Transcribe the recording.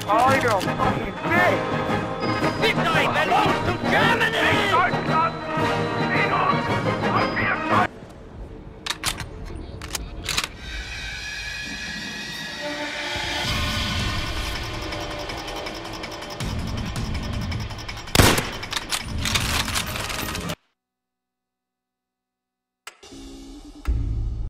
Oh, you're a fucking bitch! This guy belongs to Germany!